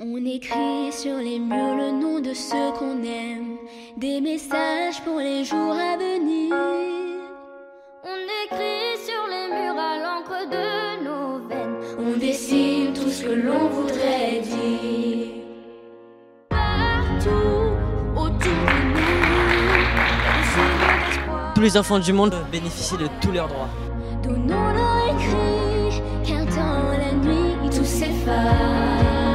On écrit sur les murs le nom de ceux qu'on aime, des messages pour les jours à venir. On écrit sur les murs à l'encre de nos veines, on dessine tout ce que l'on voudrait dire. Partout autour de nous, tous les enfants du monde bénéficient de tous leurs droits. Donnons-leur écrit, car dans la nuit tout s'efface.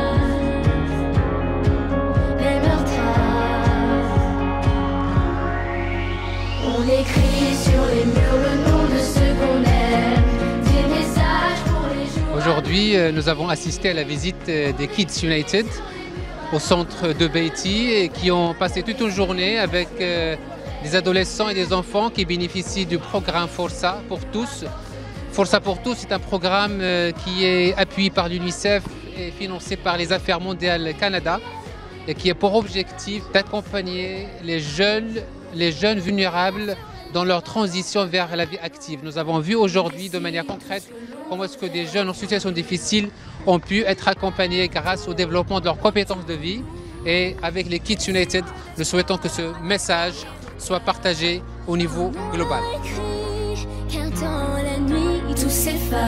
On écrit sur les murs le nom de ceux qu'on aime, des messages pour les jours. Aujourd'hui, nous avons assisté à la visite des Kids United au centre de Beitty et qui ont passé toute une journée avec des adolescents et des enfants qui bénéficient du programme Força pour tous. Força pour tous, c'est un programme qui est appuyé par l'UNICEF et financé par les Affaires mondiales Canada et qui a pour objectif d'accompagner les jeunes vulnérables dans leur transition vers la vie active. Nous avons vu aujourd'hui de manière concrète comment est-ce que des jeunes en situation difficile ont pu être accompagnés grâce au développement de leurs compétences de vie. Et avec les Kids United, nous souhaitons que ce message soit partagé au niveau global. Car dans la nuit, tout s'efface.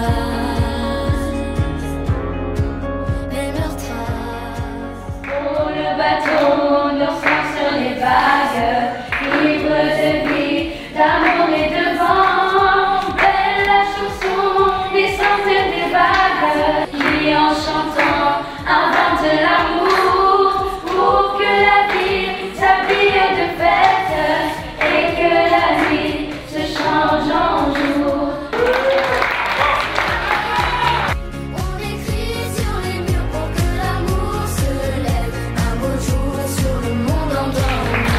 Même leur trace. pour le bateau, leur sang sur les vagues, libre de vie, d'amour et de vent. Belle la chanson des centaines des vagues, qui en chantant inventent l'amour pour que la vie s'habille de fête et que la nuit se change en jour. On écrit sur les murs pour que l'amour se lève, un beau jour sur le monde endormi.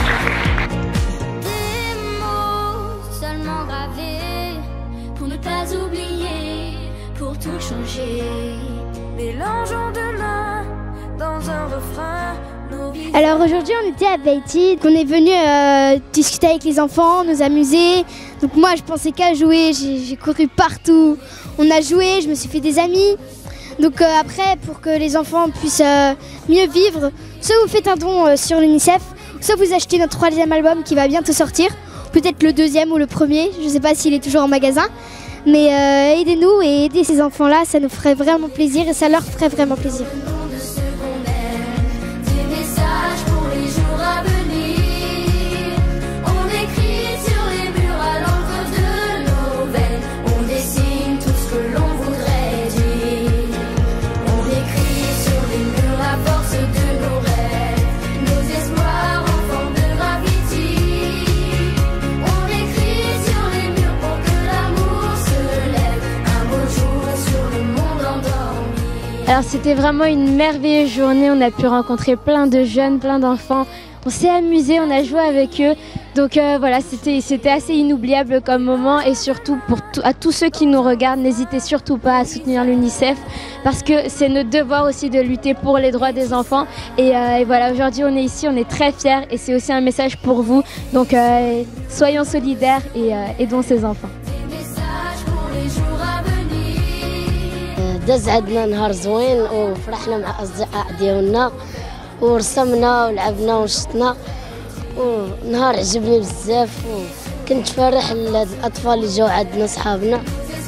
Des mots seulement gravés Pour ne pas oublier, pour tout changer. mélangeons de l'un dans un refrain. Nos vies. Alors aujourd'hui on était à Beitty, on est venu discuter avec les enfants, nous amuser. Donc moi je pensais qu'à jouer, j'ai couru partout, on a joué, je me suis fait des amis. Donc après pour que les enfants puissent mieux vivre, soit vous faites un don sur l'UNICEF, soit vous achetez notre 3e album qui va bientôt sortir, peut-être le 2e ou le 1er, je ne sais pas s'il est toujours en magasin. Mais aidez-nous et aidez ces enfants-là, ça nous ferait vraiment plaisir et ça leur ferait vraiment plaisir. Le nom de ceux qu'on aime, des messages pour les jours à venir. On écrit sur les murs à l'encre de nos veines, on dessine tout ce que l'on voudrait dire. On écrit sur les murs la force de nos rêves, nos espoirs enfants de gravité. On écrit sur les murs pour que l'amour se lève, un beau jour sur le monde endormi. Alors c'était vraiment une merveilleuse journée, on a pu rencontrer plein de jeunes, plein d'enfants, on s'est amusé, on a joué avec eux, donc voilà, c'était assez inoubliable comme moment et surtout à tous ceux qui nous regardent, n'hésitez surtout pas à soutenir l'UNICEF parce que c'est notre devoir aussi de lutter pour les droits des enfants et voilà, aujourd'hui on est ici, on est très fiers et c'est aussi un message pour vous, donc soyons solidaires et aidons ces enfants. Des messages pour les jours à venir. داز عندنا نهار زوين وفرحنا مع أصدقاء ديالنا ورسمنا ولعبنا ونشطنا ونهار عجبني بزاف وكنت فرح لهاد الأطفال اللي جاو عندنا صحابنا.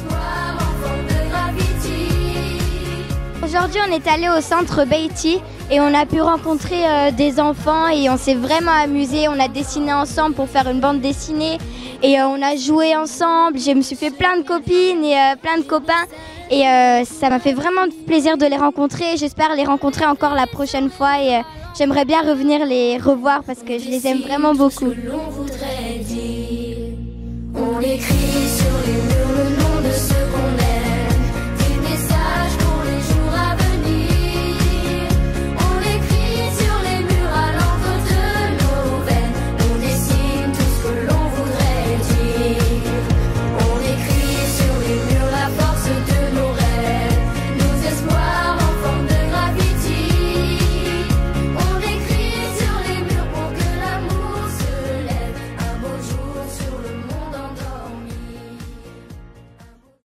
Aujourd'hui, on est allé au centre Beitty et on a pu rencontrer des enfants et on s'est vraiment amusé. On a dessiné ensemble pour faire une bande dessinée et on a joué ensemble. Je me suis fait plein de copines et plein de copains et ça m'a fait vraiment plaisir de les rencontrer. J'espère les rencontrer encore la prochaine fois et j'aimerais bien revenir les revoir parce que je les aime vraiment beaucoup. L'on voudrait dire, on l'écrit sur les